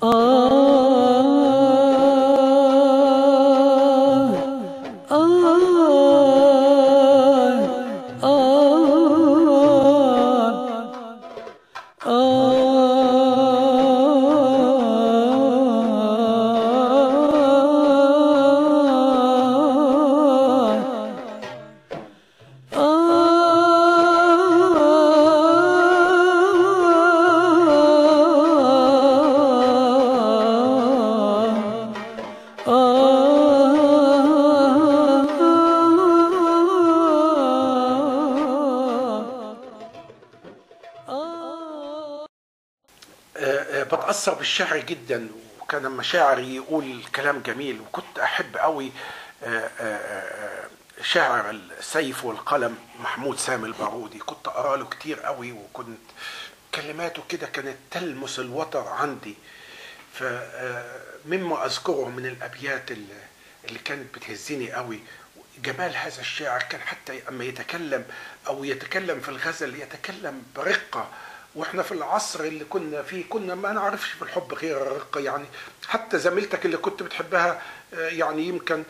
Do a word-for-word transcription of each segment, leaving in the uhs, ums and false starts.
بتأثر بالشعر جدا، وكان لما شاعر يقول كلام جميل. وكنت أحب قوي شاعر السيف والقلم محمود سامي البارودي، كنت أقرأ له كتير قوي، وكنت كلماته كده كانت تلمس الوتر عندي. فمما أذكره من الأبيات اللي كانت بتهزني قوي جمال هذا الشاعر. كان حتى أما يتكلم أو يتكلم في الغزل يتكلم برقة، واحنا في العصر اللي كنا فيه كنا ما نعرفش في الحب غير الرقة. يعني حتى زميلتك اللي كنت بتحبها يعني يمكن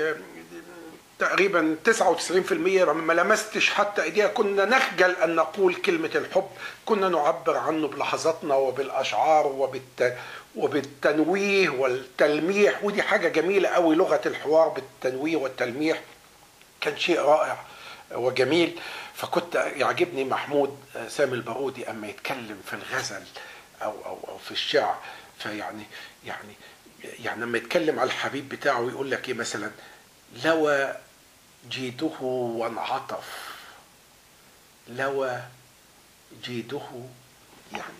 تقريبا تسعة وتسعين بالمئة ما لمستش حتى ايديها، كنا نخجل ان نقول كلمة الحب، كنا نعبر عنه بلحظاتنا وبالاشعار وبالت... وبالتنويه والتلميح. ودي حاجة جميلة قوي، لغة الحوار بالتنويه والتلميح كان شيء رائع وجميل. فكنت يعجبني محمود سامي البارودي اما يتكلم في الغزل او او او في الشعر. فيعني يعني يعني لما يتكلم على الحبيب بتاعه يقول لك ايه مثلا: لوى جيده وانعطف، لوى جيده، يعني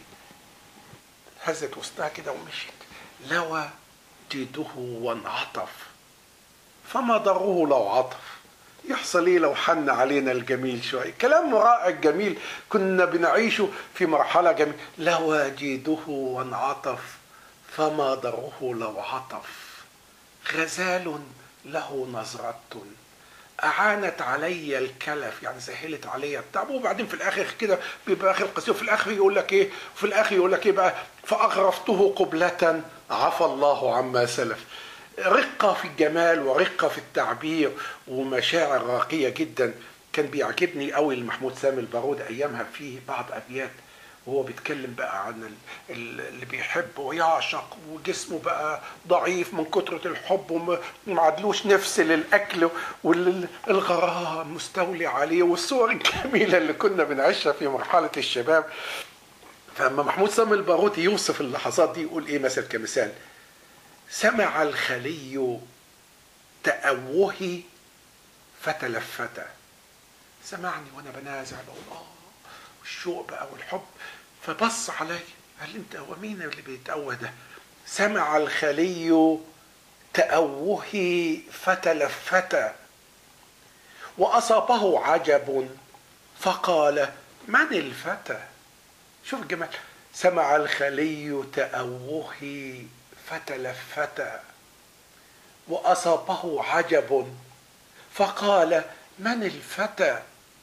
هزت وسطها كده ومشيت. لوى جيده وانعطف فما ضره لو عطف. يحصل ايه لو حن علينا الجميل شوية؟ كلام رائع جميل كنا بنعيشه في مرحلة جميلة. لوى جيده وانعطف فما ضره لو عطف، غزال له نظرة أعانت علي الكلف، يعني سهلت علي التعب. وبعدين في الآخر كده بيبقى آخر القصيدة، وفي الآخر يقول لك إيه؟ في الآخر يقول لك إيه بقى؟ فأغرفته قبلة عفى الله عما سلف. رقة في الجمال ورقة في التعبير ومشاعر راقية جدا. كان بيعجبني قوي محمود سامي البارودي أيامها فيه بعض أبيات وهو بيتكلم بقى عن اللي بيحب ويعشق وجسمه بقى ضعيف من كترة الحب وما عدلوش نفس للأكل والغرام مستولي عليه، والصور الجميلة اللي كنا بنعيشها في مرحلة الشباب. فأما محمود سامي البارودي يوصف اللحظات دي يقول إيه مثلا كمثال: سمع الخلي تأوهي فتلفت. سمعني وانا بنازع بقول اه والشوق بقى والحب، فبص علي قال انت هو مين اللي بيتأوه ده؟ سمع الخلي تأوهي فتلفت وأصابه عجب فقال من الفتى. شوف الجمال، سمع الخلي تأوهي فتلفت وأصابه عجب فقال من الفتى.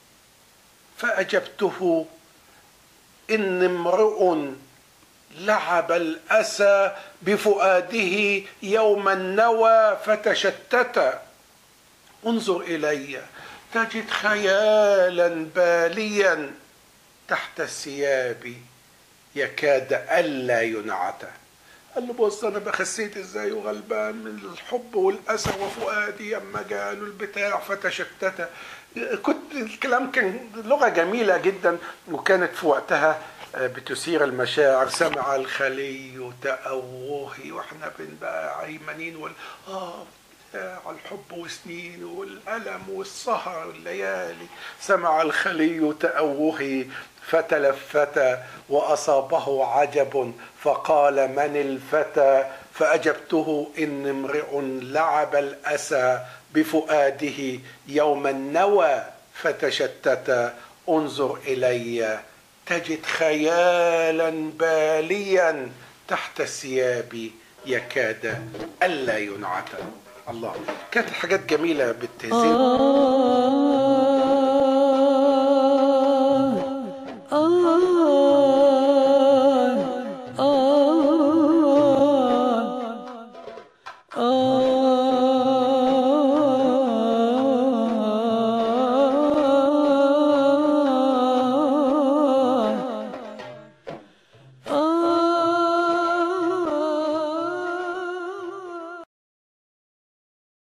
فأجبته إن امرؤ لعب الأسى بفؤاده يوم النوى فتشتت. انظر إلي تجد خيالا باليا تحت الثياب يكاد ألا ينعت. قال له بص انا بخسيت ازاي وغلبان من الحب والاسى وفؤادي اما جاله البتاع فتشتت. كنت الكلام كان لغه جميله جدا وكانت في وقتها بتثير المشاعر. سمع الخلي تأوهي واحنا بنبقى عيمانين وال اه على الحب وسنين والألم والسهر والليالي. سمع الخلي تأوهي فتلفت وأصابه عجب فقال من الفتى. فأجبته إن امرئ لعب الأسى بفؤاده يوم النوى فتشتت. انظر إلي تجد خيالا باليا تحت الثياب يكاد ألا ينعت. الله، كانت حاجات جميلة بتهزم.